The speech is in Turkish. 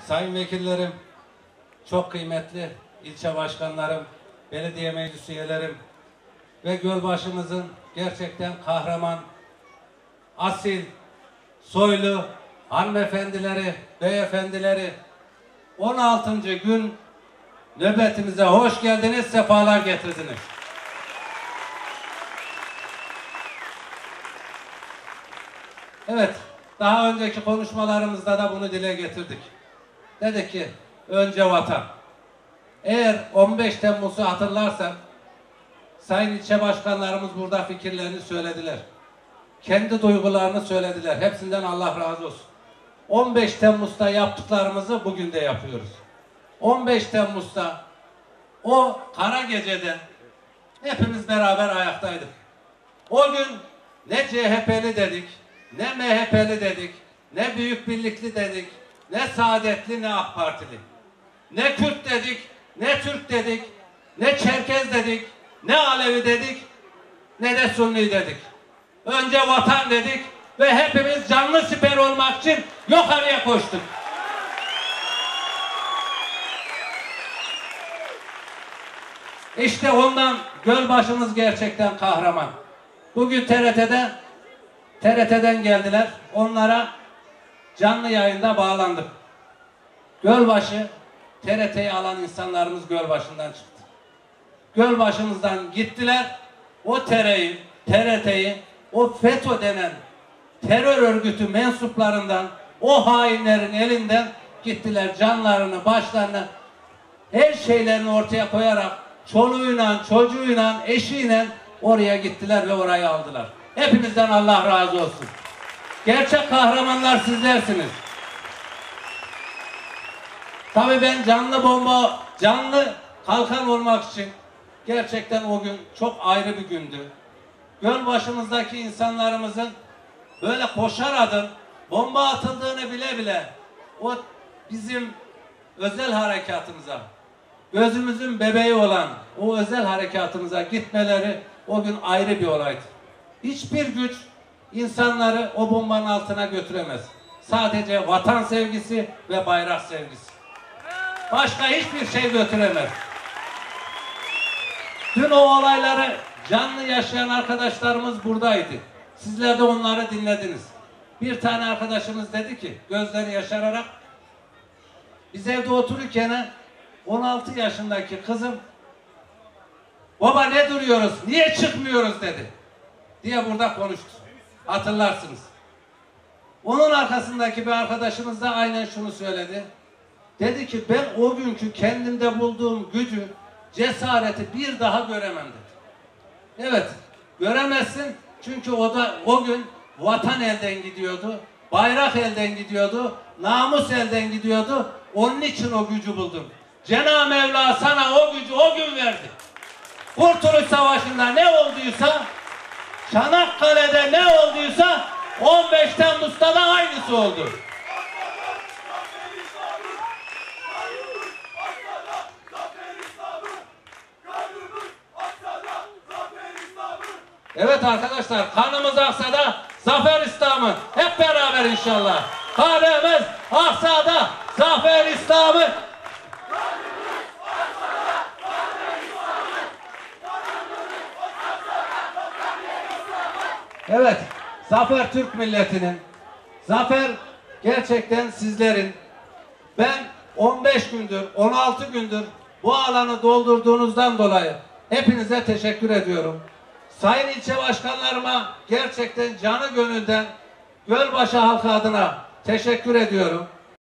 sayın vekillerim, çok kıymetli ilçe başkanlarım, belediye meclis üyelerim ve Gölbaşımızın gerçekten kahraman, asil, soylu hanımefendileri, beyefendileri, 16. gün nöbetimize hoş geldiniz, sefalar getirdiniz. Evet, daha önceki konuşmalarımızda da bunu dile getirdik. Dedik ki, önce vatan. Eğer 15 Temmuz'u hatırlarsak, sayın ilçe başkanlarımız burada fikirlerini söylediler. Kendi duygularını söylediler. Hepsinden Allah razı olsun. 15 Temmuz'da yaptıklarımızı bugün de yapıyoruz. 15 Temmuz'da o kara gecede hepimiz beraber ayaktaydık. O gün ne CHP'li dedik, ne MHP'li dedik, ne Büyük Birlikli dedik, ne Saadetli, ne AK Partili. Ne Kürt dedik, ne Türk dedik, ne Çerkez dedik, ne Alevi dedik, ne de Sunni dedik. Önce vatan dedik ve hepimiz canlı siper olmak için yukarıya koştuk. İşte ondan Gölbaşımız gerçekten kahraman. Bugün TRT'den geldiler. Onlara canlı yayında bağlandık. Gölbaşı, TRT'yi alan insanlarımız Gölbaşı'ndan çıktı. Gölbaşımızdan gittiler. O TRT'yi, o FETÖ denen terör örgütü mensuplarından, o hainlerin elinden gittiler, canlarını, başlarını, her şeylerini ortaya koyarak çoluğuyla, çocuğuyla, eşiyle oraya gittiler ve orayı aldılar. Hepinizden Allah razı olsun. Gerçek kahramanlar sizlersiniz. Tabii ben canlı kalkan olmak için gerçekten o gün çok ayrı bir gündü. Gölbaşımızdaki insanlarımızın böyle koşar adım bomba atıldığını bile bile o bizim özel harekatımıza, gözümüzün bebeği olan o özel harekatımıza gitmeleri o gün ayrı bir olaydı. Hiçbir güç insanları o bombanın altına götüremez. Sadece vatan sevgisi ve bayrak sevgisi. Başka hiçbir şey götüremez. Dün o olayları canlı yaşayan arkadaşlarımız buradaydı. Sizler de onları dinlediniz. Bir tane arkadaşımız dedi ki, gözleri yaşararak, biz evde otururken 16 yaşındaki kızım, baba ne duruyoruz, niye çıkmıyoruz dedi, diye burada konuştu. Hatırlarsınız. Onun arkasındaki bir arkadaşımız da aynen şunu söyledi. Dedi ki ben o günkü kendimde bulduğum gücü, cesareti bir daha göremem dedi. Evet, göremezsin çünkü o gün vatan elden gidiyordu, bayrak elden gidiyordu, namus elden gidiyordu. Onun için o gücü buldum. Cenab-ı Mevla sana o gücü o gün verdi. Kurtuluş Savaşı'nda ne olduysa, Çanakkale'de ne olduysa 15 Temmuz'da da aynısı oldu. Evet arkadaşlar, kanımız aksa da zafer İslam'ı. Hep beraber inşallah. Kanımız aksa da zafer İslam'ı. Evet, zafer Türk milletinin, zafer gerçekten sizlerin. Ben 15 gündür, 16 gündür bu alanı doldurduğunuzdan dolayı hepinize teşekkür ediyorum. Sayın ilçe başkanlarıma gerçekten canı gönülden Gölbaşı halkı adına teşekkür ediyorum.